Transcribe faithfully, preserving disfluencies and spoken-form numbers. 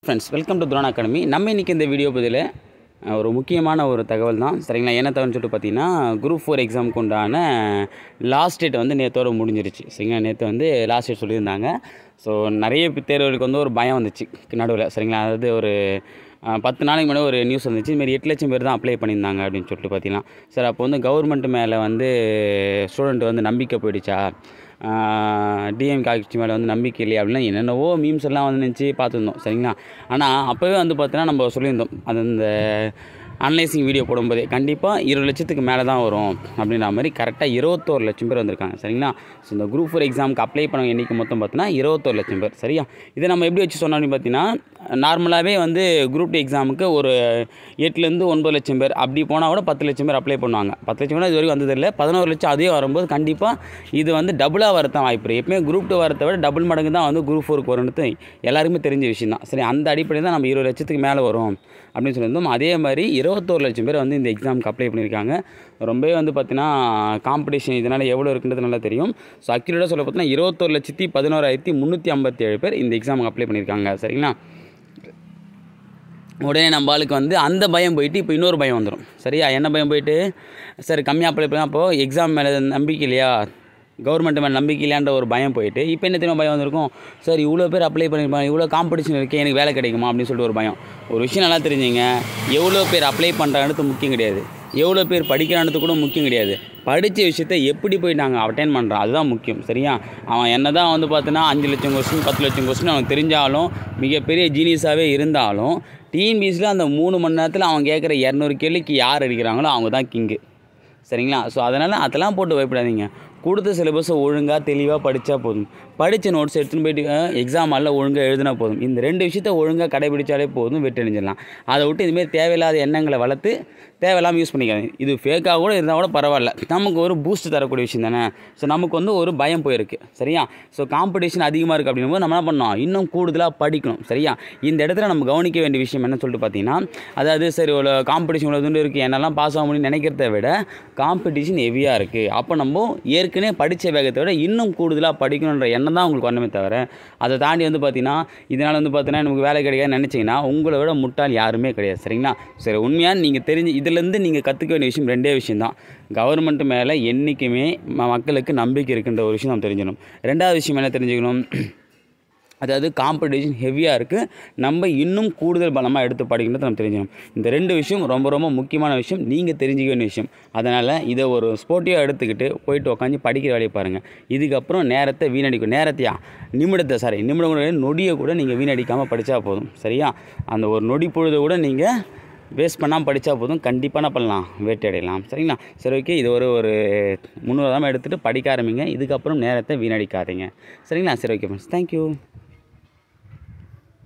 Friends, welcome to drone academy. நம்ம இன்றைக்கி இந்த வீடியோ பதில் ஒரு முக்கியமான ஒரு தகவல் தான். சரிங்களா? என்ன தகவல்னு சொல்லிட்டு பார்த்தீங்கன்னா, குரூப் ஃபோர் எக்ஸாமுக்கு உண்டான லாஸ்ட் டேட் வந்து நேற்றோட முடிஞ்சிருச்சு. சரிங்களா? நேற்று வந்து லாஸ்ட் டேட் சொல்லியிருந்தாங்க. ஸோ நிறைய தேர்வுகளுக்கு வந்து ஒரு பயம் வந்துச்சு நடுவில். சரிங்களா? அதாவது ஒரு பத்து நாளைக்கு முன்னாடி ஒரு நியூஸ் வந்துச்சு, இதுமாரி எட்டு லட்சம் பேர் தான் அப்ளை பண்ணியிருந்தாங்க அப்படின்னு சொல்லிட்டு பார்த்தீங்கன்னா. சார், அப்போ வந்து கவர்மெண்ட் மேலே வந்து ஸ்டூடெண்ட் வந்து நம்பிக்கை போயிடுச்சா, டிஎம்கே ஆட்சி மேலே வந்து நம்பிக்கை இல்லையா அப்படின்னா என்னென்னவோ மீம்ஸ் எல்லாம் வந்து நினச்சி பார்த்துருந்தோம். சரிங்களா? ஆனால் அப்போவே வந்து பார்த்தீங்கன்னா நம்ம சொல்லியிருந்தோம், அது அந்த அனலைசிங் வீடியோ போடும்போதே கண்டிப்பாக இருபது லட்சத்துக்கு மேலே தான் வரும் அப்படின்ற மாதிரி. கரெக்டாக இருபத்தோரு லட்சம் பேர் வந்திருக்காங்க. சரிங்களா? ஸோ இந்த குரூப் ஃபோர் எக்ஸாமுக்கு அப்ளை பண்ண எண்ணிக்கை மொத்தம் பார்த்தீங்கன்னா இருபத்தோரு லட்சம் பேர். சரியா? இதை நம்ம எப்படி வச்சு சொன்னோம் அப்படின்னு பார்த்தீங்கன்னா, நார்மலாகவே வந்து குரூப் டூ எக்ஸாமுக்கு ஒரு எட்டுலேருந்து ஒன்பது லட்சம் பேர் அப்படி போனால் கூட பத்து லட்சம் பேர் அப்ளை பண்ணுவாங்க. பத்து லட்சம் பேர் இது வரைக்கும் வந்ததில்லை. பதினோரு லட்சம் அதே வரும்போது கண்டிப்பாக இது வந்து டபுளாக வரத்தான் வாய்ப்பு இருக்குது. எப்பவுமே குரூப் டூ வரத்தை விட டபுள் மடங்கு தான் வந்து குரூப் ஃபோருக்கு வரும்னு எல்லாருக்குமே தெரிஞ்ச விஷயம் தான். சரி, அந்த அடிப்படையில் தான் நம்ம இருபது லட்சத்துக்கு மேலே வரும் அப்படின்னு சொல்லியிருந்தோம். அதே மாதிரி இருபத்தோரு லட்சம் பேர் வந்து இந்த எக்ஸாமுக்கு அப்ளை பண்ணியிருக்காங்க. ரொம்பவே வந்து பார்த்தீங்கன்னா காம்படிஷன் இதனால் எவ்வளோ இருக்குன்றது நல்லா தெரியும். ஸோ அக்யூரேட்டாக சொல்ல பார்த்தீங்கன்னா இருபத்தோரு லட்சத்தி பதினோராயிரத்தி முந்நூற்றி ஐம்பத்தி ஏழு பேர் இந்த எக்ஸாமுக்கு அப்ளை பண்ணியிருக்காங்க. சரிங்களா? உடனே நம்ம ஆளுக்கு வந்து அந்த பயம் போயிட்டு இப்போ இன்னொரு பயம் வந்துடும். சரியா? என்ன பயம் போயிட்டு, சார் கம்மியாக அப்ளை பண்ணால் அப்போது எக்ஸாம் மேலே நம்பிக்கை இல்லையா, கவர்மெண்ட் மேலே நம்பிக்கை இல்லையான்ற ஒரு பயம் போயிட்டு இப்போ என்ன தெரியுமா பயம் வந்திருக்கும், சார் இவ்வளோ பேர் அப்ளை பண்ணியிருப்பாங்க, இவ்வளோ காம்படிஷன் இருக்குது, எனக்கு வேலை கிடைக்குமா அப்படின்னு சொல்லிட்டு ஒரு பயம். ஒரு விஷயம் நல்லா தெரிஞ்சுங்க, எவ்வளோ பேர் அப்ளை பண்ணுறாங்கிறது முக்கியம் கிடையாது, எவ்வளோ பேர் படிக்கிறானது கூட முக்கியம் கிடையாது. படித்த விஷயத்தை எப்படி போய் நாங்கள் அட்டென்ட் பண்ணுறோம் அதுதான் முக்கியம். சரியா? அவன் என்ன தான் வந்து பார்த்தோன்னா அஞ்சு லட்சம் கொஸ்டின் பத்து லட்சம் கொஸ்டின் அவன் தெரிஞ்சாலும், மிகப்பெரிய ஜீனியஸாகவே இருந்தாலும், டிஎன்பிஎஸ்சியில் அந்த மூணு மணி நேரத்தில் அவன் கேட்குற இரநூறு கேள்விக்கு யார் அடிக்கிறாங்களோ அவங்க தான் கிங்கு. சரிங்களா? ஸோ அதனால் அதெல்லாம் போட்டு பயப்படாதீங்க. கொடுத்த சிலபஸை ஒழுங்காக தெளிவாக படித்தா போதும். படித்த நோட்ஸ் எடுத்துன்னு போய்ட்டு எக்ஸாம் எல்லாம் ஒழுங்காக எழுதினா போதும். இந்த ரெண்டு விஷயத்த ஒழுங்காக கடைபிடிச்சாலே போதும், வெற்றி அடைஞ்சிடலாம். அதை விட்டு இதுமாரி தேவையில்லாத எண்ணங்களை வளர்த்து தேவையில்லாமல் யூஸ் பண்ணிக்காது. இது ஃபேக்காக கூட இருந்தால் கூட பரவாயில்ல, நமக்கு ஒரு பூஸ்ட் தரக்கூடிய விஷயம் தானே. ஸோ நமக்கு வந்து ஒரு பயம் போயிருக்கு. சரியா? ஸோ காம்படிஷன் அதிகமாக இருக்குது அப்படிங்கும்போது நம்ம என்ன பண்ணோம், இன்னும் கூடுதலாக படிக்கணும். சரியா? இந்த இடத்துல நம்ம கவனிக்க வேண்டிய விஷயம் என்ன சொல்லிட்டு பார்த்தீங்கன்னா, அதாவது சரி இவ்வளோ காம்படிஷன் இவ்வளோ துண்டு இருக்குது, என்னெல்லாம் பாஸ் ஆக முடியும்னு நினைக்கிறத விட காம்படிஷன் ஹெவியாக இருக்குது. அப்போ நம்ம ஏற்கனவே படித்த வேகத்தை விட இன்னும் கூடுதலாக படிக்கணுன்ற எண்ணம் தான் உங்களுக்கு வரணுமே தவிர, அதை தாண்டி வந்து பார்த்தீங்கன்னா இதனால் வந்து பார்த்தீங்கன்னா நமக்கு வேலை கிடைக்காதுன்னு நினச்சிங்கன்னா உங்களை விட முட்டாள் யாருமே கிடையாது. சரிங்களா? சரி, உண்மையாக நீங்கள் தெரிஞ்சு இதிலேருந்து நீங்கள் கற்றுக்க வேண்டிய விஷயம் ரெண்டே விஷயம் தான். கவர்மெண்ட் மேலே என்றைக்குமே மக்களுக்கு நம்பிக்கை இருக்குன்ற ஒரு விஷயம் நம்ம தெரிஞ்சுக்கணும். ரெண்டாவது விஷயம் என்ன தெரிஞ்சுக்கணும், அதாவது காம்படிஷன் ஹெவியாக இருக்குது, நம்ம இன்னும் கூடுதல் பலமாக எடுத்து படிக்கணும்னு நம்ம தெரிஞ்சுக்கணும். இந்த ரெண்டு விஷயம் ரொம்ப ரொம்ப முக்கியமான விஷயம், நீங்கள் தெரிஞ்சிக்க வேண்டிய விஷயம். அதனால் இதை ஒரு ஸ்போர்ட்டிவாக எடுத்துக்கிட்டு போயிட்டு உட்காந்து படிக்கிற வேலையை பாருங்கள். இதுக்கப்புறம் நேரத்தை வீணடிக்கும், நேரத்தையா நிமிடத்தை சாரி நிமிடம் நொடியை கூட நீங்கள் வீணடிக்காமல் படித்தா போதும். சரியா? அந்த ஒரு நொடி பொழுதை கூட நீங்கள் வேஸ்ட் பண்ணாமல் படித்தா போதும், கண்டிப்பாக என்ன பண்ணலாம், வேட்டை அடையலாம். சரிங்களா? சரி, ஓகே. இது ஒரு ஒரு முன்னுதாரணமாக எடுத்துகிட்டு படிக்க ஆரம்பிங்க. இதுக்கப்புறம் நேரத்தை வீணடிக்காதீங்க. சரிங்களா? சரி, ஓகே ஃப்ரெண்ட்ஸ், தேங்க்யூ.